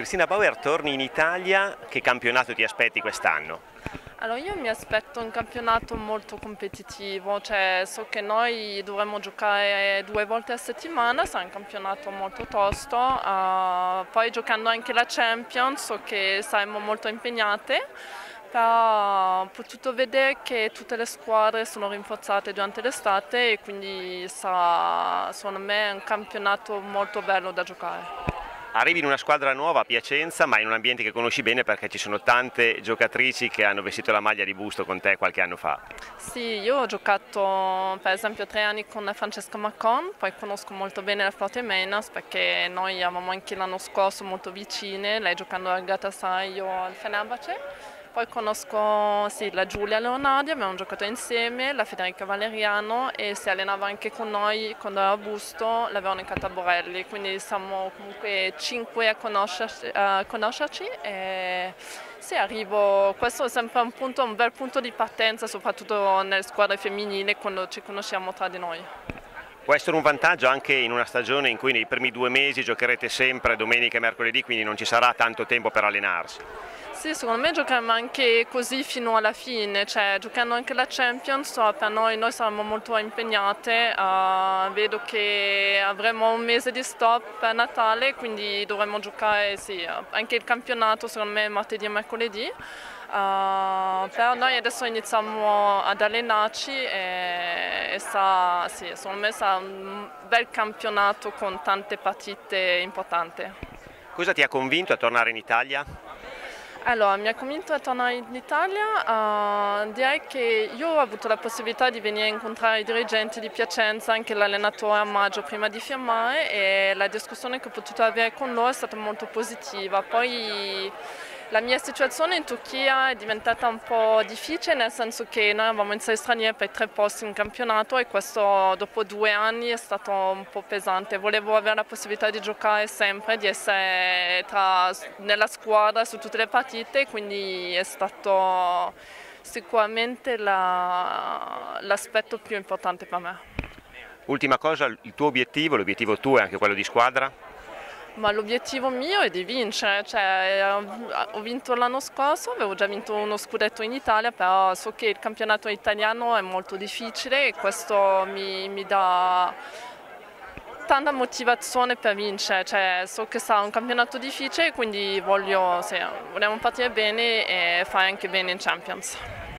Cristina Bauer, torni in Italia, che campionato ti aspetti quest'anno? Allora, io mi aspetto un campionato molto competitivo, cioè so che noi dovremmo giocare 2 volte a settimana, sarà un campionato molto tosto, poi giocando anche la Champions so che saremo molto impegnate, però ho potuto vedere che tutte le squadre sono rinforzate durante l'estate e quindi sarà secondo me un campionato molto bello da giocare. Arrivi in una squadra nuova a Piacenza, ma in un ambiente che conosci bene perché ci sono tante giocatrici che hanno vestito la maglia di Busto con te qualche anno fa. Sì, io ho giocato per esempio 3 anni con Francesca Macon, poi conosco molto bene la Flotte Menas perché noi eravamo anche l'anno scorso molto vicine, lei giocando al Galatasaray, io al Fenerbahce. Poi conosco sì, la Giulia Leonardi, abbiamo giocato insieme, la Federica Valeriano e si allenava anche con noi quando era a Busto, la Veronica Taborelli, quindi siamo comunque 5 a conoscerci e sì, arrivo, questo è sempre un bel punto di partenza, soprattutto nelle squadre femminili quando ci conosciamo tra di noi. Può essere un vantaggio anche in una stagione in cui nei primi 2 mesi giocherete sempre domenica e mercoledì, quindi non ci sarà tanto tempo per allenarsi. Sì, secondo me giocheremo anche così fino alla fine, cioè giocando anche la Champions, per noi saremo molto impegnate, vedo che avremo un mese di stop per Natale, quindi dovremo giocare sì, anche il campionato secondo me martedì e mercoledì, però noi adesso iniziamo ad allenarci sì, secondo me sarà un bel campionato con tante partite importanti. Cosa ti ha convinto a tornare in Italia? Allora, mi ha convinto a tornare in Italia, direi che io ho avuto la possibilità di venire a incontrare i dirigenti di Piacenza, anche l'allenatore a maggio prima di firmare e la discussione che ho potuto avere con loro è stata molto positiva. Poi la mia situazione in Turchia è diventata un po' difficile nel senso che noi avevamo iniziato stranieri per 3 posti in campionato e questo dopo 2 anni è stato un po' pesante. Volevo avere la possibilità di giocare sempre, di essere nella squadra su tutte le partite, quindi è stato sicuramente l'aspetto più importante per me. Ultima cosa, il tuo obiettivo, l'obiettivo tuo e anche quello di squadra? Ma l'obiettivo mio è di vincere, cioè, ho vinto l'anno scorso, avevo già vinto uno scudetto in Italia, però so che il campionato italiano è molto difficile e questo mi dà tanta motivazione per vincere, cioè, so che sarà un campionato difficile, quindi vogliamo partire bene e fare anche bene in Champions.